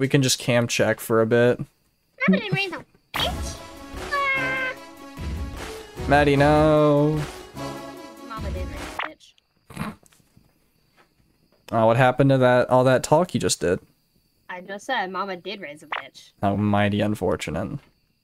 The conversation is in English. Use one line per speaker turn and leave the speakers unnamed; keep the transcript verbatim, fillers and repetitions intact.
we can just cam check for a bit.
Mama didn't raise a bitch. Ah.
Maddy, no.
Mama did raise a bitch.
Oh, what happened to that? All that talk you just did?
I just said Mama did raise a bitch.
How mighty unfortunate.